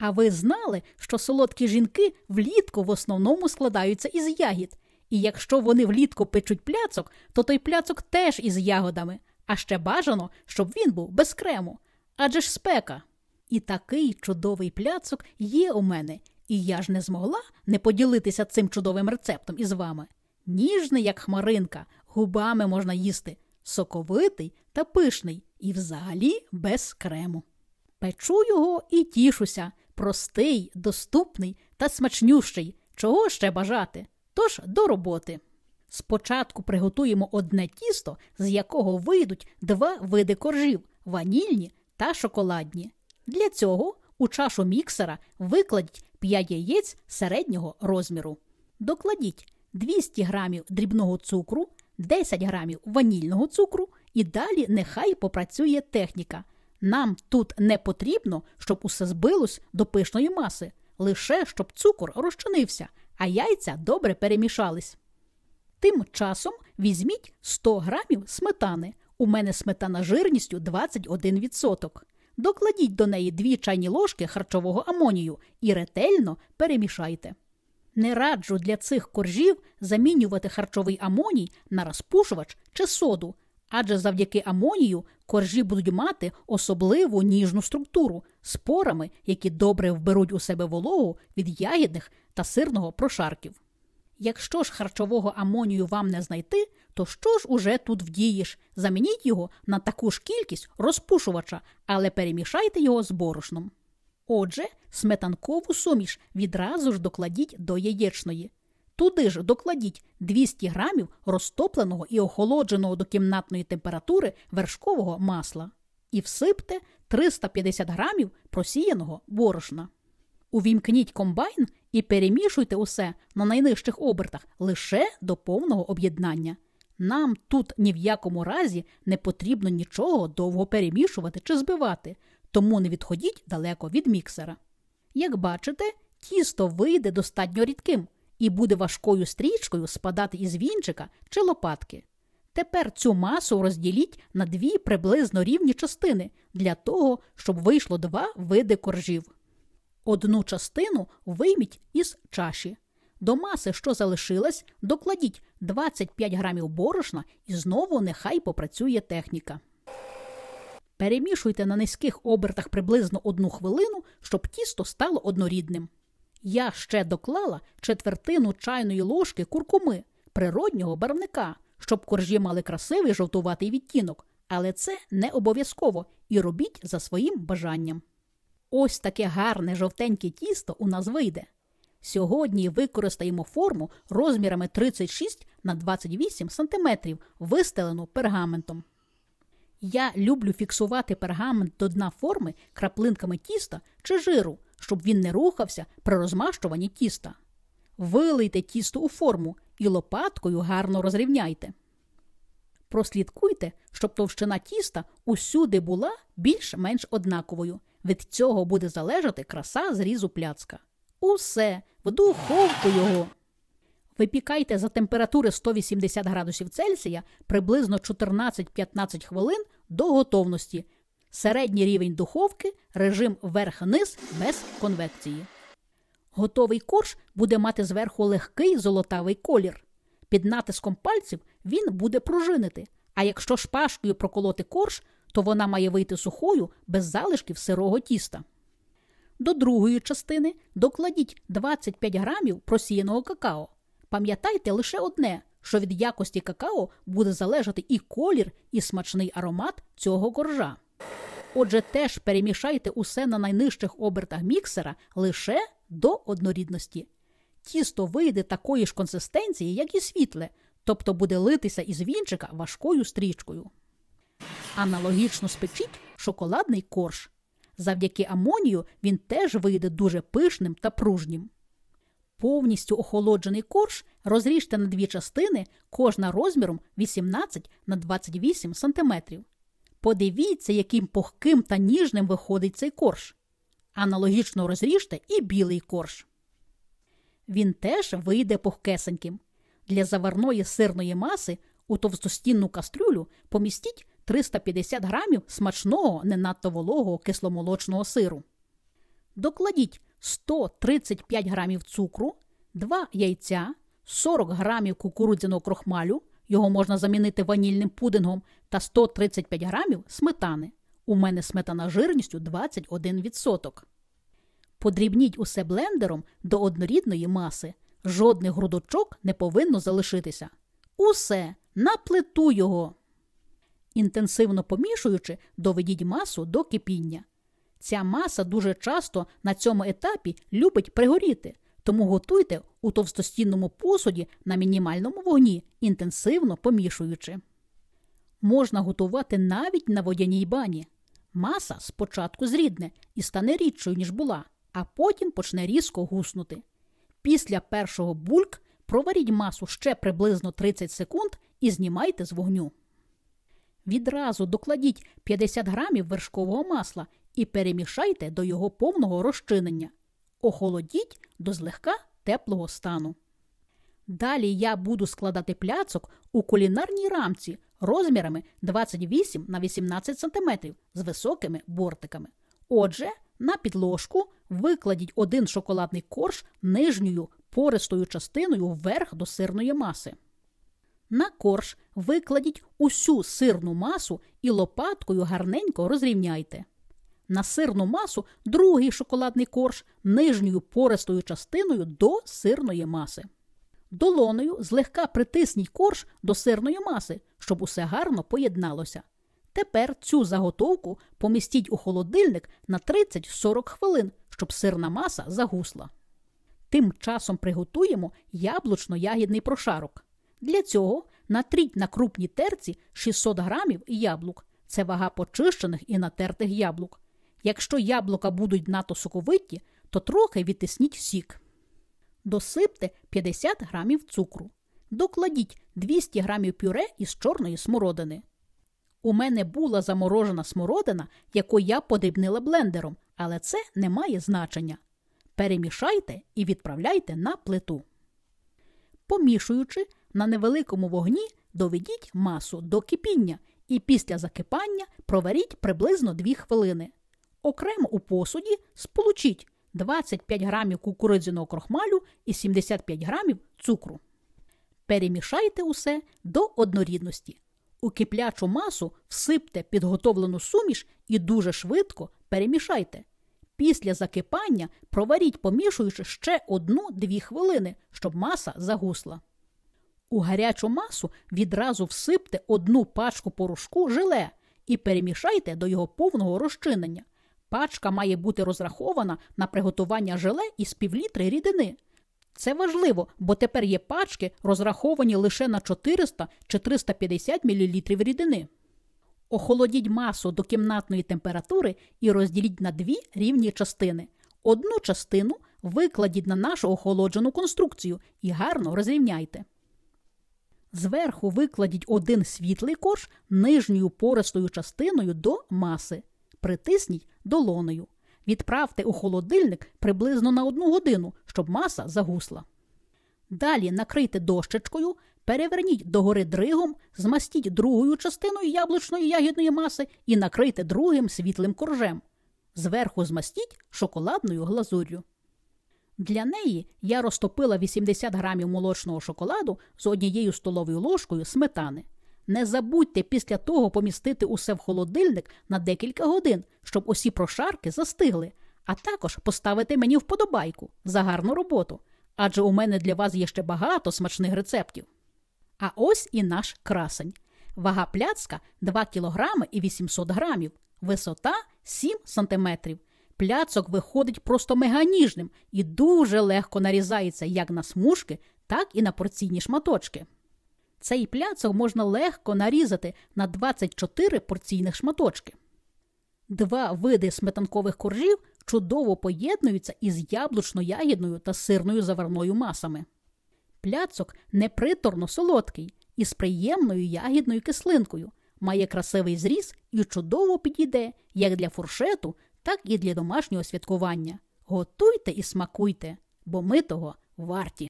А ви знали, що солодкі жінки влітку в основному складаються із ягід? І якщо вони влітку печуть пляцок, то той пляцок теж із ягодами. А ще бажано, щоб він був без крему. Адже ж спека. І такий чудовий пляцок є у мене. І я ж не змогла не поділитися цим чудовим рецептом із вами. Ніжний, як хмаринка, губами можна їсти. Соковитий та пишний. І взагалі без крему. Печу його і тішуся. Простий, доступний та смачнющий. Чого ще бажати? Тож до роботи. Спочатку приготуємо одне тісто, з якого вийдуть 2 види коржів – ванільні та шоколадні. Для цього у чашу міксера викладіть 5 яєць середнього розміру. Докладіть 200 г дрібного цукру, 10 г ванільного цукру і далі нехай попрацює техніка. Нам тут не потрібно, щоб усе збилось до пишної маси, лише щоб цукор розчинився, а яйця добре перемішались. Тим часом візьміть 100 грамів сметани. У мене сметана жирністю 21%. Докладіть до неї 2 чайні ложки харчового амонію і ретельно перемішайте. Не раджу для цих коржів замінювати харчовий амоній на розпушувач чи соду, адже завдяки амонію коржі будуть мати особливу ніжну структуру з порами, які добре вберуть у себе вологу від ягідних та сирного прошарків. Якщо ж харчового амонію вам не знайти, то що ж уже тут вдієш? Замініть його на таку ж кількість розпушувача, але перемішайте його з борошном. Отже, сметанкову суміш відразу ж докладіть до яєчної. Туди ж докладіть 200 грамів розтопленого і охолодженого до кімнатної температури вершкового масла. І всипте 350 грамів просіяного борошна. Увімкніть комбайн і перемішуйте усе на найнижчих обертах лише до повного об'єднання. Нам тут ні в якому разі не потрібно нічого довго перемішувати чи збивати, тому не відходіть далеко від міксера. Як бачите, тісто вийде достатньо рідким і буде важкою стрічкою спадати із вінчика чи лопатки. Тепер цю масу розділіть на 2 приблизно рівні частини для того, щоб вийшло 2 види коржів. Одну частину вийміть із чаші. До маси, що залишилась, докладіть 25 грамів борошна і знову нехай попрацює техніка. Перемішуйте на низьких обертах приблизно 1 хвилину, щоб тісто стало однорідним. Я ще доклала 1/4 чайної ложки куркуми, природнього барвника, щоб коржі мали красивий жовтуватий відтінок, але це не обов'язково і робіть за своїм бажанням. Ось таке гарне жовтеньке тісто у нас вийде. Сьогодні використаємо форму розмірами 36 на 28 см, вистелену пергаментом. Я люблю фіксувати пергамент до дна форми краплинками тіста чи жиру, щоб він не рухався при розмащуванні тіста. Вилийте тісто у форму і лопаткою гарно розрівняйте. Прослідкуйте, щоб товщина тіста усюди була більш-менш однаковою. Від цього буде залежати краса зрізу пляцка. Усе, в духовку його. Випікайте за температури 180 градусів Цельсія приблизно 14-15 хвилин до готовності. Середній рівень духовки, режим верх-низ без конвекції. Готовий корж буде мати зверху легкий золотавий колір. Під натиском пальців він буде пружинити, а якщо шпажкою проколоти корж, то вона має вийти сухою без залишків сирого тіста. До другої частини докладіть 25 грамів просіяного какао. Пам'ятайте лише одне, що від якості какао буде залежати і колір, і смачний аромат цього коржа. Отже, теж перемішайте усе на найнижчих обертах міксера лише до однорідності. Тісто вийде такої ж консистенції, як і світле, тобто буде литися із вінчика важкою стрічкою. Аналогічно спечіть шоколадний корж. Завдяки амонію він теж вийде дуже пишним та пружнім. Повністю охолоджений корж розріжте на 2 частини, кожна розміром 18 на 28 см. Подивіться, яким пухким та ніжним виходить цей корж. Аналогічно розріжте і білий корж. Він теж вийде пухкесеньким. Для заварної сирної маси у товстостінну кастрюлю помістіть 350 грамів смачного, не надто вологого кисломолочного сиру. Докладіть 135 грамів цукру, 2 яйця, 40 грамів кукурудзяного крохмалю, його можна замінити ванільним пудингом, та 135 грамів сметани. У мене сметана жирністю 21%. Подрібніть усе блендером до однорідної маси. Жодних грудочок не повинно залишитися. Усе, на плиту його. Інтенсивно помішуючи, доведіть масу до кипіння. Ця маса дуже часто на цьому етапі любить пригоріти, тому готуйте у товстостінному посуді на мінімальному вогні, інтенсивно помішуючи. Можна готувати навіть на водяній бані. Маса спочатку зрідне і стане рідшою, ніж була, а потім почне різко гуснути. Після першого бульк проваріть масу ще приблизно 30 секунд і знімайте з вогню. Відразу докладіть 50 грамів вершкового масла і перемішайте до його повного розчинення. Охолодіть до злегка теплого стану. Далі я буду складати пляцок у кулінарній рамці розмірами 28 на 18 см з високими бортиками. Отже, на підложку викладіть один шоколадний корж нижньою пористою частиною вверх до сирної маси. На корж викладіть усю сирну масу і лопаткою гарненько розрівняйте. На сирну масу другий шоколадний корж нижньою пористою частиною до сирної маси. Долонею злегка притисніть корж до сирної маси, щоб усе гарно поєдналося. Тепер цю заготовку помістіть у холодильник на 30-40 хвилин, щоб сирна маса загусла. Тим часом приготуємо яблучно-ягідний прошарок. Для цього натріть на крупній терці 600 грамів яблук. Це вага почищених і натертих яблук. Якщо яблука будуть надто соковиті, то трохи відтисніть сік. Досипте 50 грамів цукру. Докладіть 200 грамів пюре із чорної смородини. У мене була заморожена смородина, яку я подрібнила блендером, але це не має значення. Перемішайте і відправляйте на плиту. Помішуючи, на невеликому вогні доведіть масу до кипіння і після закипання проваріть приблизно 2 хвилини. Окремо у посуді сполучіть 25 грамів кукурудзяного крохмалю і 75 грамів цукру. Перемішайте усе до однорідності. У киплячу масу всипте підготовлену суміш і дуже швидко перемішайте. Після закипання проваріть, помішуючи ще 1-2 хвилини, щоб маса загусла. У гарячу масу відразу всипте 1 пачку порошку желе і перемішайте до його повного розчинення. Пачка має бути розрахована на приготування желе із півлітри рідини. Це важливо, бо тепер є пачки, розраховані лише на 400 чи 350 мл рідини. Охолодіть масу до кімнатної температури і розділіть на 2 рівні частини. Одну частину викладіть на нашу охолоджену конструкцію і гарно розрівняйте. Зверху викладіть один світлий корж нижньою пористою частиною до маси. Притисніть долонею. Відправте у холодильник приблизно на 1 годину, щоб маса загусла. Далі накрийте дощечкою, переверніть догори дригом, змастіть другою частиною яблучної ягідної маси і накрийте другим світлим коржем. Зверху змастіть шоколадною глазур'ю. Для неї я розтопила 80 грамів молочного шоколаду з 1 столовою ложкою сметани. Не забудьте після того помістити усе в холодильник на декілька годин, щоб усі прошарки застигли, а також поставити мені вподобайку за гарну роботу, адже у мене для вас є ще багато смачних рецептів. А ось і наш красень. Вага пляцка 2 кг і 800 грамів, висота 7 см. Пляцок виходить просто меганіжним і дуже легко нарізається як на смужки, так і на порційні шматочки. Цей пляцок можна легко нарізати на 24 порційних шматочки. 2 види сметанкових коржів чудово поєднуються із яблучно-ягідною та сирною заварною масами. Пляцок неприторно солодкий, із приємною ягідною кислинкою, має красивий зріз і чудово підійде як для фуршету, так і для домашнього святкування. Готуйте і смакуйте, бо ми того варті.